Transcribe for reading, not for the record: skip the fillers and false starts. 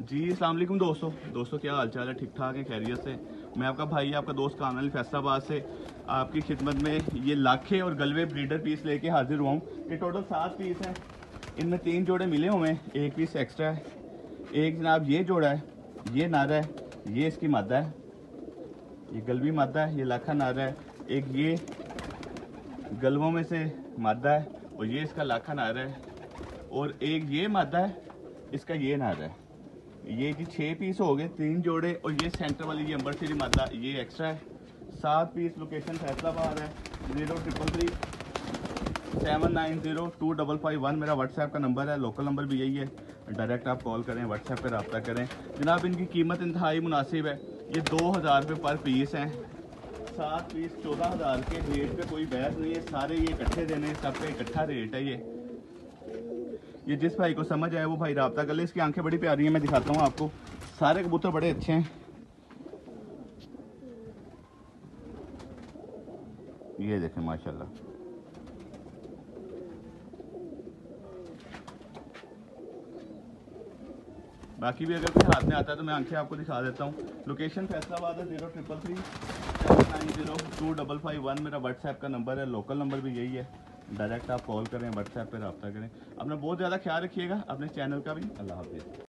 जी अस्सलाम वालेकुम दोस्तों क्या हाल चाल है? ठीक ठाक है, खैरियत से। मैं आपका भाई, आपका दोस्त कामरान अली फैसलाबाद से आपकी खिदमत में ये लाखे और गलवे ब्रीडर पीस लेके हाजिर हुआ हूँ। ये टोटल 7 पीस हैं। इनमें 3 जोड़े मिले हुए हैं, 1 पीस एक्स्ट्रा है। एक जनाब ये जोड़ा है, ये नारा है, ये इसकी मादा है, ये गलवी मादा है, ये लाखा नारा है। एक ये गलवों में से मादा है और ये इसका लाखा नारा है। और एक ये मादा है, इसका ये नारा है। ये जी 6 पीस हो गए, 3 जोड़े। और ये सेंटर वाली ये अंबर सीरी मादा, ये एक्स्ट्रा है। 7 पीस। लोकेशन फैसलाबाद है। 0333 7902551 मेरा व्हाट्सएप का नंबर है। लोकल नंबर भी यही है। डायरेक्ट आप कॉल करें, व्हाट्सएप पर रब्ता करें। जनाब इनकी कीमत इंतहाई मुनासिब है। ये 2000 रुपये पर पीस हैं। 7 पीस 14000 के। रेट पे कोई बहस नहीं है, सारे ये इकट्ठे देने, सब पे इकट्ठा रेट है। ये जिस भाई को समझ आए वो भाई रब्ता कर ले। इसकी आंखें बड़ी प्यारी हैं, मैं दिखाता हूँ आपको। सारे कबूतर बड़े अच्छे हैं। ये देखें माशाल्लाह। बाकी भी अगर कोई हाथ में आता है तो मैं आंखें आपको दिखा देता हूँ। लोकेशन फैसलाबाद है। 0333 7902551 मेरा व्हाट्सएप का नंबर है। लोकल नंबर भी यही है। डायरेक्ट आप कॉल करें, व्हाट्सएप पर रब्ता करें। अपना बहुत ज़्यादा ख्याल रखिएगा, अपने चैनल का भी। अल्लाह हाफिज़।